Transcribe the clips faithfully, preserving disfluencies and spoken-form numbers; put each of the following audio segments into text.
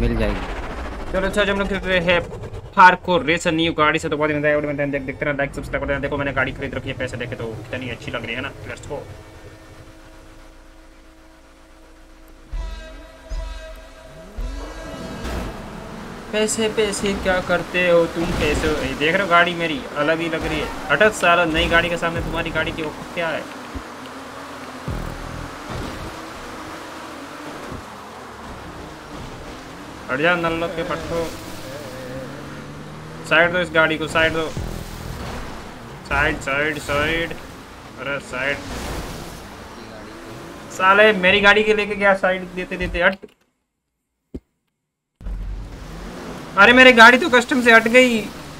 मिल जाएगी। चलो अच्छा, जब हम लोग खेल रहे हैं पार्कोर रेस न्यू गाड़ी से, तो बहुत ही मजा आया। देख देखते रहना, लाइक सब्सक्राइब करते रहना। देखो मैंने गाड़ी खरीद रखी है, पैसे देखे तो कितनी अच्छी लग रही है ना। Let's go. पैसे पैसे क्या करते हो तुम, पैसे देख रहे हो। गाड़ी मेरी अलग ही लग रही है। अटक सारा नई गाड़ी के सामने तुम्हारी गाड़ी की औकात क्या है। हट जा नल्लो के पट्टो। साइड दो इस गाड़ी को, साइड दो। Side side side. अरे साइड। साले मेरी गाड़ी के लेके गया साइड देते देते। हट। अरे मेरी गाड़ी तो कस्टम से हट गई।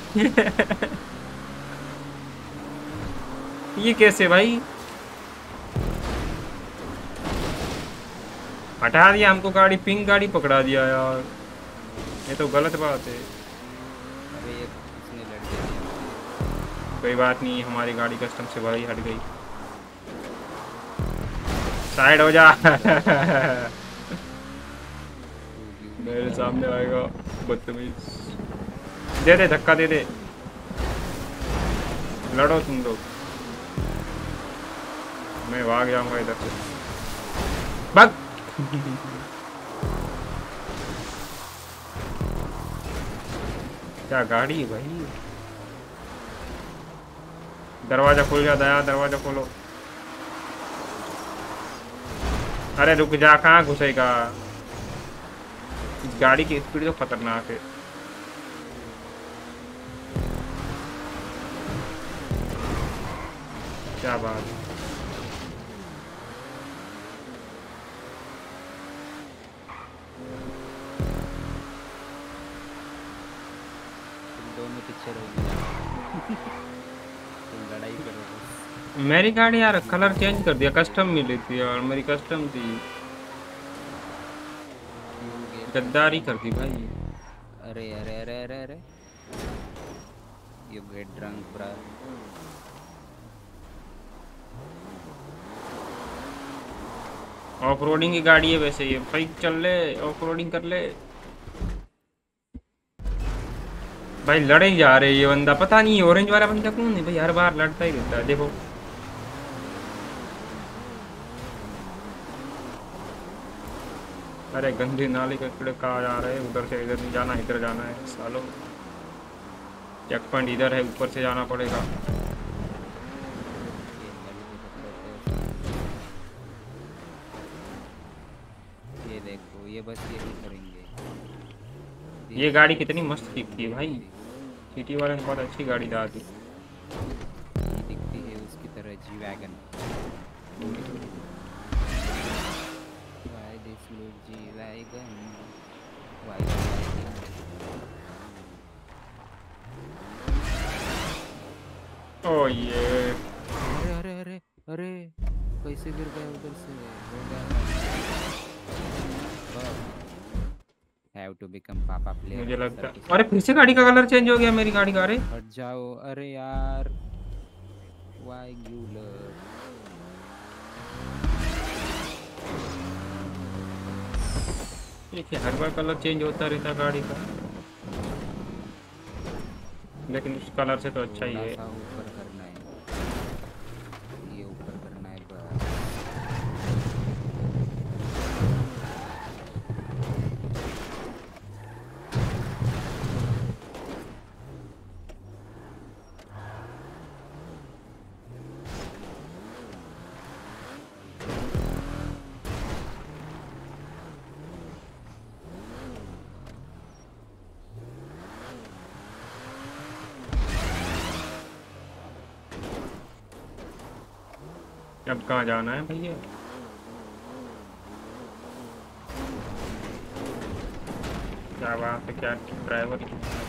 ये कैसे भाई। हटा दिया हमको गाड़ी, पिंक गाड़ी पकड़ा दिया यार, ये तो गलत बात है। अबे ये किसने लड़ दिया? कोई बात नहीं, हमारी गाड़ी कस्टम से भाई हट गई। साइड हो जा। मेरे सामने आएगा बदतमीज। दे दे धक्का दे दे। लड़ो तुम लोग, मैं भाग जाऊंगा इधर से। भाग। क्या गाड़ी है भाई। दरवाजा खोल जा दया, दरवाजा खोलो। अरे रुक जा, कहाँ घुसेगा। इस गाड़ी की स्पीड तो खतरनाक है। क्या बात है। दोनों पिक्चर हो गई। तुम लड़ाई करो। मेरी गाड़ी यार कलर चेंज कर दिया, कस्टम मिली थी और मेरी कस्टम थी। गद्दारी कर दी भाई। अरे अरे अरे अरे अरे you get drunk bro. Off roading की गाड़ी है वैसे ये भाई, चल ले ऑफ रोडिंग कर ले भाई। लड़े ही जा रहे ये बंदा, पता नहीं ऑरेंज वाला बंदा कौन है भाई, हर बार लड़ता ही रहता है। देखो अरे गंदे नाले के कीड़े कहाँ जा रहे हैं। उधर से इधर नहीं जाना, इधर जाना है सालों। चेक पॉइंट इधर है, ऊपर से जाना पड़ेगा। ये देखो, ये बस यही करेंगे। ये गाड़ी कितनी मस्त दिखती है भाई, सिटी वाले ने बहुत अच्छी गाड़ी ला दी। दिखती है उसकी तरह G wagon. Why this look G wagon? Why oh ये अरे अरे अरे अरे कैसे गिर गए उधर से। हो गया। Have to become पापा प्लेयर। मुझे लगता है अरे फिर से गाड़ी का कलर चेंज हो गया मेरी गाड़ी का। अरे हट जाओ। अरे यार Why you love? ये क्या हर बार कलर चेंज होता रहता गाड़ी का, लेकिन उस कलर से तो अच्छा ही है। ऊपर करना है, ये ऊपर करना है बस। अब कहाँ जाना है भैया। क्या बात है, क्या ड्राइवर।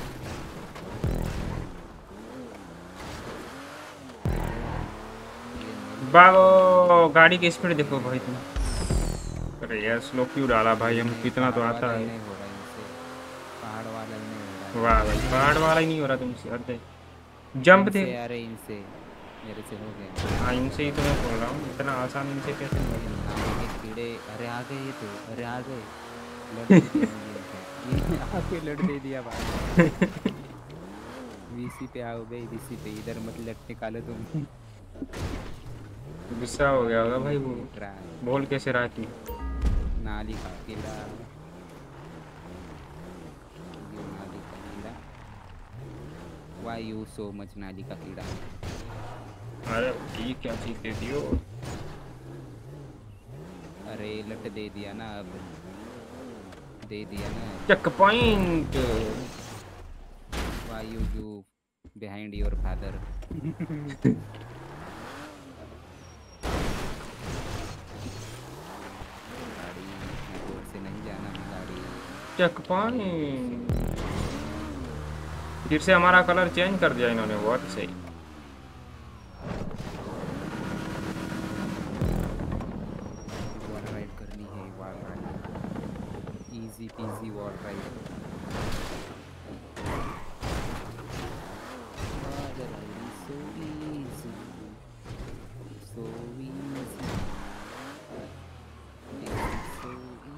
भागो, गाड़ी की स्पीड देखो भाई तुम। अरे यार स्लो क्यों डाला भाई, हम कितना तो आता है। पहाड़ वाला ही नहीं हो रहा। वाह भाई, पहाड़ वाला ही नहीं हो रहा तुमसे। अरे जंप दे। अरे इनसे मेरे से हो गए। हाँ इनसे ही तो मैं बोल रहा हूँ, इतना आसान इनसे कैसे हो गया। कीड़े। अरे आ गए ये तो, अरे आ गए। आपको लट दे दिया भाई। वीसी पे आओ बे, वीसी पे, इधर मत लट निकालो तुम। गुस्सा हो गया होगा भाई वो। ट्राई बोल कैसे रहा थी। नाली का कीड़ा, यू नाली का कीड़ा, वाई यू सो मच नाली का कीड़ा। अरे ये क्या चीज दे दियो। अरे लट दे दिया ना, अब दे दिया ना। Checkpoint. Why you you behind your father. गाड़ी इतना जोर से नहीं जाना है गाड़ी। Checkpoint. फिर से हमारा कलर चेंज कर दिया इन्होंने, बहुत सही। वॉल राइड करनी है, wall ride, easy peasy wall ride. So easy, so easy, so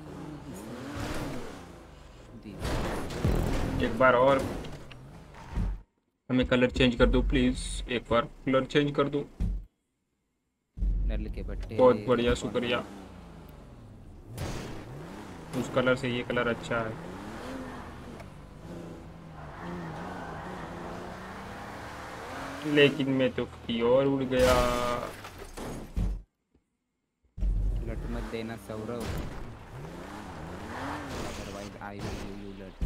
easy। एक बार और हमें कलर चेंज कर दो प्लीज, एक बार कलर चेंज कर दो। नल के बट्टे। बहुत बढ़िया, शुक्रिया। उस कलर से ये कलर अच्छा है। लेकिन मैं तो कहीं और उड़ गया। लट मत देना Saurabh, otherwise I will give you लट।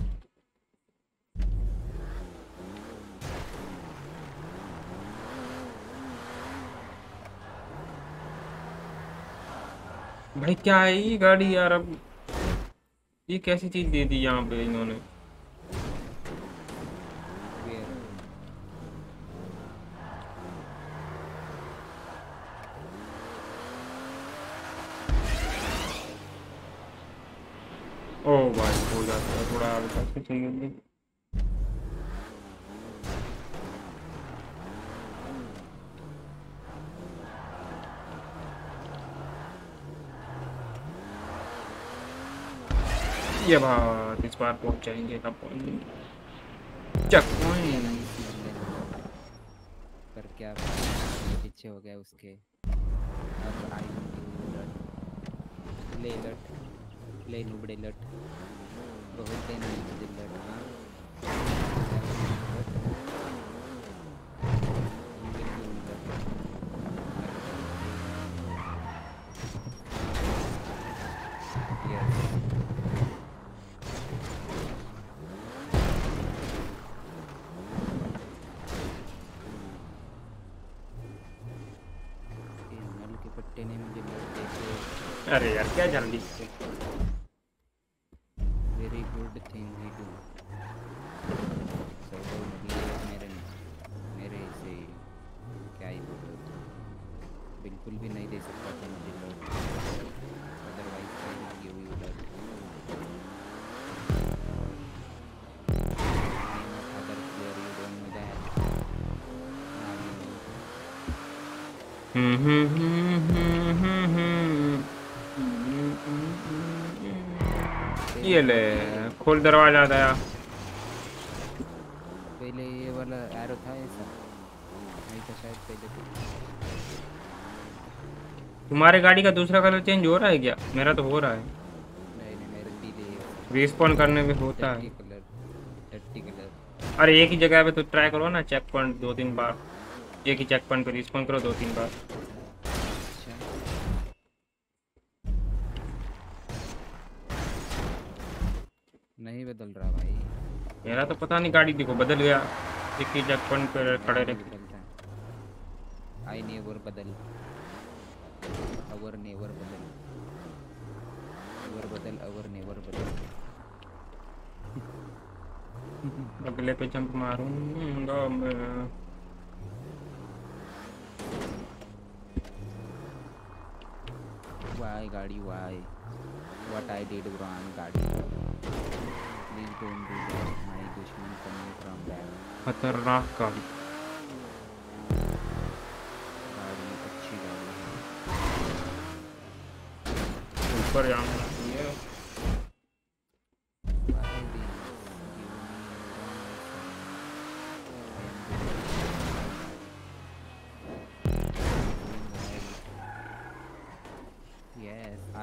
भाई क्या है ये गाड़ी यार, अब ये कैसी चीज दे दी यहाँ पे इन्होंने। ओ भाई हो जाता है थोड़ा हल्का सा चाहिए। ये बात इस बार पहुंच जाएंगे ना पॉइंट। Check point. पर क्या पीछे हो गया उसके। अब आई लट, ले लट, ले नुबड़े लट, बहुत देना मुझे लट। हाँ पट्टे ने मुझे लट देके। अरे यार क्या जल्दी। Very good thing he do. So तो मेरे मेरे से क्या ही बोलो, बिल्कुल भी नहीं दे सकता था मुझे लट, otherwise I will give you लट। Other player you don't know that. Hmm hmm hmm hmm ये ले खोल दरवाजा दया। पहले ये वाला एरो था ऐसा नहीं था शायद पहले तो। तुम्हारे गाड़ी का दूसरा कलर चेंज हो रहा है क्या? मेरा तो हो रहा है। नहीं नहीं मेरे डिले रिस्पॉन करने में होता है। Colour, dirty colour. अरे एक ही जगह पे तो ट्राई करो ना, चेक पॉइंट दो तीन बार, एक ही चेक पॉइंट पे रिस्पॉन करो दो तीन बार। नहीं बदल रहा भाई मेरा तो पता नहीं, गाड़ी देखो बदल गया, एक ही चेक पॉइंट पे खड़े रहे। आई नेवर बदल, अवर नेवर बदल, अवर बदल, अवर नेवर बदल। अगले पे जंप मारूंगा मैं। Why गाड़ी why? What I did wrong गाड़ी? Please don't do that. My दुश्मन coming from back. खतरनाक गाड़ी। गाड़ी अच्छी गाड़ी है। ऊपर जाऊंगा। Why this?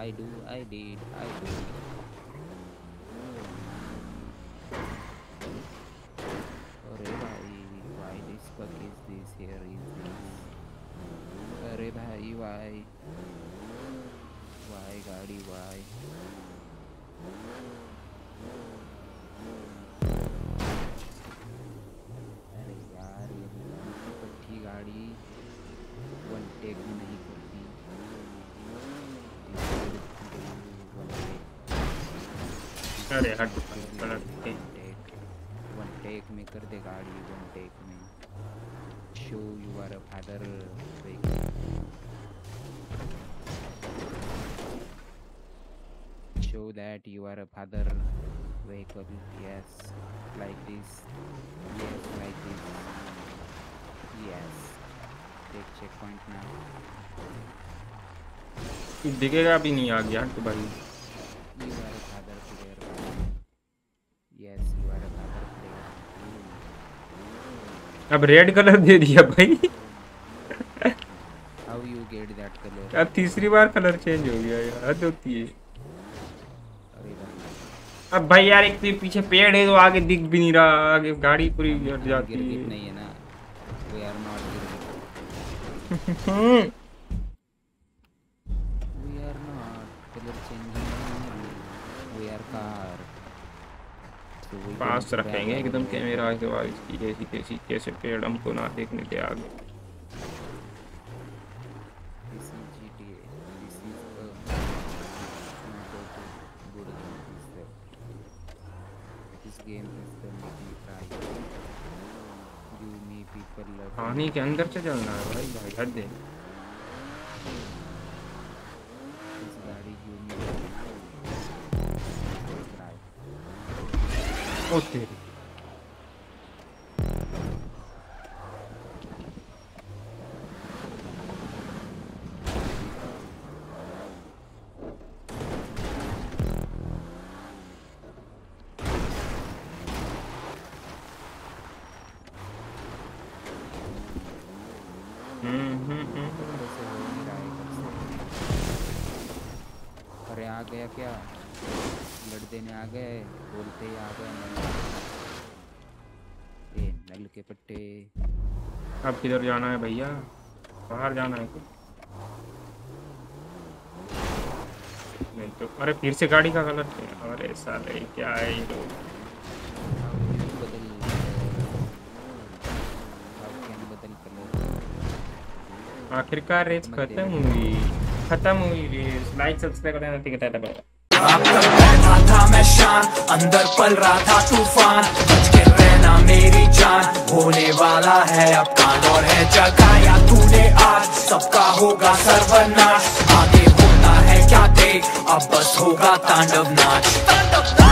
I do, I did, I do. अरे भाई, why this fuck is this here is this? अरे भाई why? Why गाड़ी why? अरे यार ये पट्टी गाड़ी वन टेक में नहीं करती। अरे हट वन टेक वन टेक में कर दे गाड़ी वन टेक में। Show you are a father show that you are a father vehicle. Yes, like this. Yes, like this. Yes, take checkpoint now. दिखेगा भी नहीं आ गया तो भाई। You are a father player. Yes, you are a father player. अब red colour दे दिया भाई। How you get that color? अब तीसरी बार कलर चेंज हो गया यार, हद होती है। अब भाई यार एक तो पीछे पेड़ है तो आगे दिख भी नहीं रहा, आगे गाड़ी पूरी हट जाती है। नहीं है ना, we are not गिरगिट। we are not color changing, we are car। so पास रखेंगे एकदम कैमरा के बाद इसकी जैसी कैसी कैसे पेड़ हमको ना देखने दे आगे। this is G T A, this is a good game. This game is the making try. Give me people love. पानी के अंदर से चलना है भाई, भाई हद दे। This गाड़ी give me try. ओ तेरी अरे आ गया क्या? ब्लड देने आ गए, बोलते ही आ गए। ए नल के पट्टे। अब किधर जाना है भैया? बाहर जाना है क्या? नहीं तो अरे फिर से गाड़ी का कलर। अरे साले क्या है ये लोग। बदल बदल कलर। आखिरकार रेस खत्म हुई, खत्म हुई रेस। लाइक सब्सक्राइब करना ठीक है। बैठा था मैं शान, अंदर पल रहा था तूफान। बच के रहना मेरी जान, होने वाला है अब कांड और है जगाया तूने आज। सबका होगा सर्वनाश, आगे होता है क्या देख, अब बस होगा तांडव नाच।